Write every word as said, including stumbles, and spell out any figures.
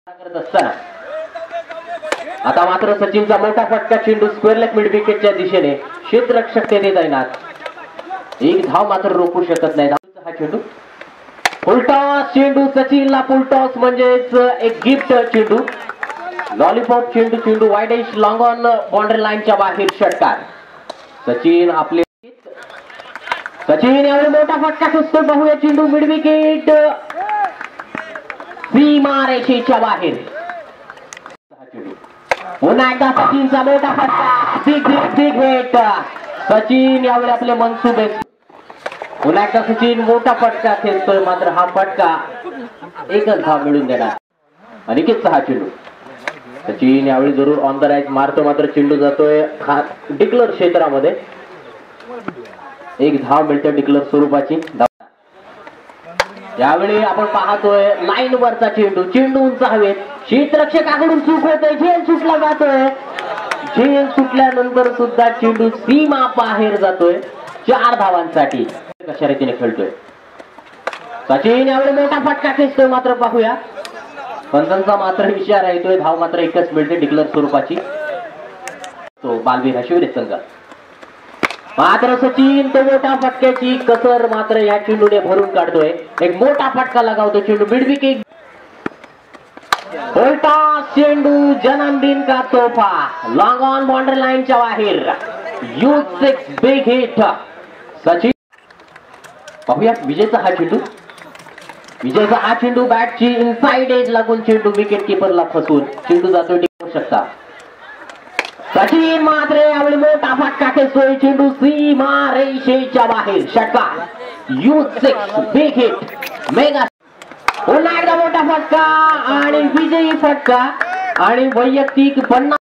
करत असताना आता मात्र सचिनचा मोठा फटका, चेंडू स्क्वेअर लेग मिड विकेटच्या दिशेने क्षेत्ररक्षक ते देत आहेत. एक धाव मात्र रोखू शकत नाही. हा चेंडू फुलटॉस, चेंडू सचिनला फुलटॉस म्हणजेच एक गिफ्ट चेंडू, लॉलीपॉप चेंडू, चेंडू wide as long on boundary लाईनच्या बाहेर षटकार. सचिन आपले सचिन यावेळी मोठा फटका सुचतो. पाहूया चेंडू मिड विकेट सीमा रेषेच्या बाहेर. पुन्हा एकदा सचिनचा मोठा फटका, big hit big hit. Sachin यावेळी आपले मनसुबे. पुन्हा एकदा सचिन मोठा फटका खेळतोय, मात्र हा फटका एकच धाव मिळून देणार. अनिकेतचा हा चेंडू. सचिन यावेळी जरूर ऑन द राईट मारतो, मात्र चेंडू जातोय डिक्लर क्षेत्रामध्ये. एक धाव मिळते डिक्लर स्वरूपाची. यावेळी आपण पाहतोय लाईन वरचा चेंडू, चेंडू उंच हवेत, क्षेत्ररक्षकाकडून चूक होतोय, झेल सुटला जातोय. झेल सुटल्यानंतर सुद्धा चेंडू सीमा बाहेर जातोय चार धावांसाठी. कशा रीतीने खेळतोय सचिन. यावेळी मोठा फटका खेचतोय, मात्र पाहूया पंचांचा मात्र इशारा येतोय. धाव मात्र एकच मिळते डिक्लर स्वरूपाची. तो बालवीर शिवरे संघ. मात्र सचिन तो मोठा फटक्याची कसर मात्र या चेंडूने भरून काढतोय. एक मोठा फटका लगावतो चेंडू मिड विकेट. फुलटॉस चेंडू, जन्मदिन का तोहफा, लॉंग ऑन बाउंड्री लाईनच्या बाहेर. यूथ सिक्स बिग हिट सचिन. पाहूया विजयचा हा चेंडू. विजयचा हा चेंडू बॅटची इनसाइड एज लागून चेंडू विकेट किपरला फसवून चेंडू जातोय टिकवू शकता. सचिन मात्र यावेळी मोठा फटका खेचतोय, चेंडू सीमा रेषेच्या बाहेर षटकार. Youth six big hit mega. पुन्हा एकदा मोठा फटका आणि विजयी फटका आणि वैयक्तिक पन्नास